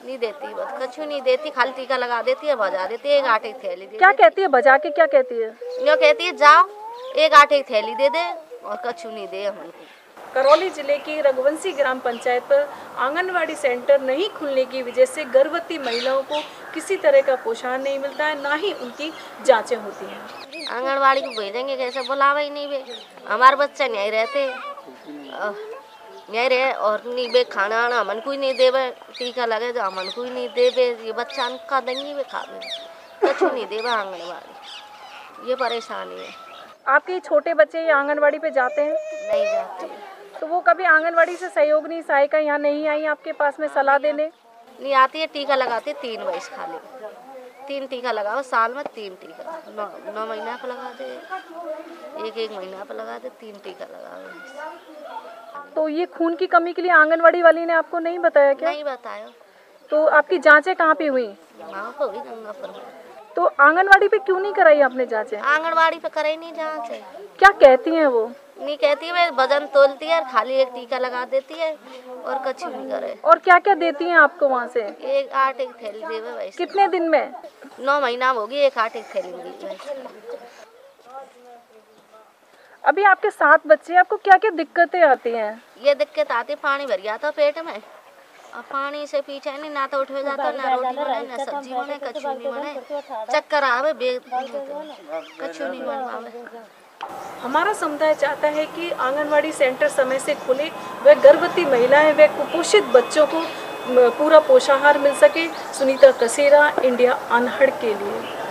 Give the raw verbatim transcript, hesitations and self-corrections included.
नहीं देती, बस कछु नहीं देती, खाली टीका लगा देती है, बजा देती है, एक आटे की थैली दे। क्या कहती है बजा के, क्या कहती है? यो कहती है जाओ एक आटे की थैली दे दे और कछु नहीं दे हमको। करौली जिले की रघुवंशी ग्राम पंचायत पर आंगनवाड़ी सेंटर नहीं खुलने की वजह से गर्भवती महिलाओं को किसी तरह का पोषण नहीं मिलता है, ना ही उनकी जांचें होती हैं। आंगनवाड़ी को भेजेंगे कैसे, बुलावा ही नहीं बे, हमारे बच्चे नहीं रहते नहीं रहे और नहीं बे, खाना आना हमन को ही नहीं देवे, टीका लगे तो हमन को ही नहीं देवे, ये बच्चा का देंगी वे खावे, कछु नहीं देवा आंगनवाड़ी, ये परेशानी है। आपके छोटे बच्चे ये आंगनवाड़ी पे जाते हैं? नहीं जाते। तो वो कभी आंगनवाड़ी से सहयोग नहीं, सहायता यहाँ नहीं आई आपके पास में सलाह देने? नहीं आती है, टीका लगाते तीन वयस खाली, तीन टीका लगाओ साल में, तीन टीका नौ नौ महीना पर लगा दे, एक एक महीना पर लगा दे, तीन टीका लगाओ। तो ये खून की कमी के लिए आंगनवाड़ी वाली ने आपको नहीं बताया क्या? नहीं बताया। तो आपकी जांचें कहाँ पे हुई? वहाँ पर हुई गंगापुर। तो आंगनवाड़ी पे क्यों नहीं कराई आपने जांचें? आंगनवाड़ी पे कराई नहीं जांच। क्या कहती हैं वो? नहीं कहती है, वजन तोलती है, खाली एक टीका लगा देती है और कुछ नहीं करे। और क्या क्या देती हैं आपको वहाँ से? एक आटे की थैली देवे वैसे। कितने दिन में? नौ महीना होगी, एक आटे की थैली मिली। अभी आपके सात बच्चे, आपको क्या क्या दिक्कतें आती हैं? ये दिक्कत आती, पानी भर गया था पेट में और पानी से पीछे नहीं, ना तो उठे जाता, ना रोटी बने, ना सब्जी बने, कछु नहीं बने, चक्कर आवे, कछु नहीं बने। हमारा समुदाय चाहता है कि आंगनवाड़ी सेंटर समय से खुले, व गर्भवती महिलाएं व कुपोषित बच्चों को पूरा पोषाहार मिल सके। सुनीता कसेरा, इंडिया अनहड़ के लिए।